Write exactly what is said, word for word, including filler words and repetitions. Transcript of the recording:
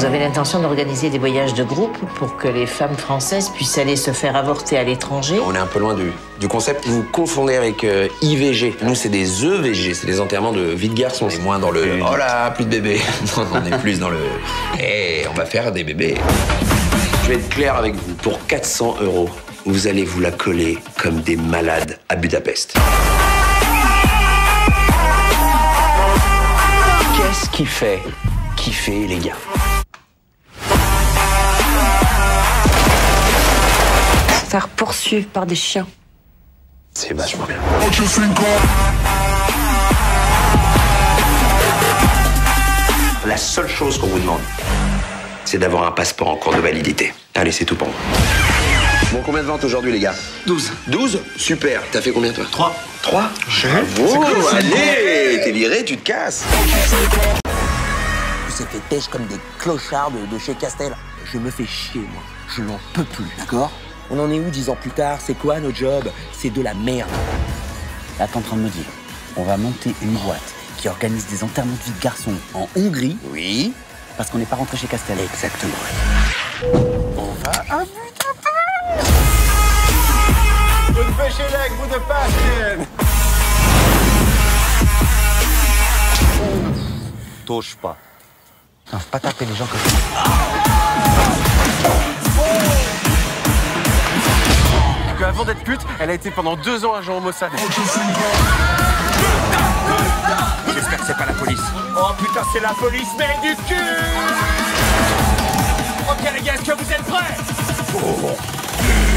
Vous avez l'intention d'organiser des voyages de groupe pour que les femmes françaises puissent aller se faire avorter à l'étranger? On est un peu loin du, du concept. Vous confondez avec euh, I V G. Nous, c'est des E V G, c'est des enterrements de vie de garçon. C'est moins dans le « oh là, plus de bébés ». Non, on est plus dans le « hé, on va faire des bébés ». Je vais être clair avec vous. Pour quatre cents euros, vous allez vous la coller comme des malades à Budapest. Qu'est-ce qui fait kiffer les gars? Se faire poursuivre par des chiens. C'est vachement bien. La seule chose qu'on vous demande, c'est d'avoir un passeport en cours de validité. Allez, c'est tout pour moi. Bon, combien de ventes aujourd'hui, les gars? douze. douze? Super. T'as fait combien, toi? trois. trois? Bravo. Allez, t'es viré, tu te casses. Vous êtes pêche comme des clochards de, de chez Castel. Je me fais chier, moi. Je n'en peux plus, d'accord? On en est où dix ans plus tard? C'est quoi notre job? C'est de la merde. Là, t'es en train de me dire, on va monter une boîte qui organise des enterrements de vie de garçons en Hongrie. Oui. Parce qu'on n'est pas rentré chez Castel. Exactement. On va à Budapest. Une pêche-leg, vous de passe. Touche pas. Non, faut pas taper les gens comme ça. Avant d'être pute, elle a été pendant deux ans agent au Mossad. J'espère que c'est pas la police. Oh putain, c'est la police, mais du cul. Ok les gars, est-ce que vous êtes prêts? Oh.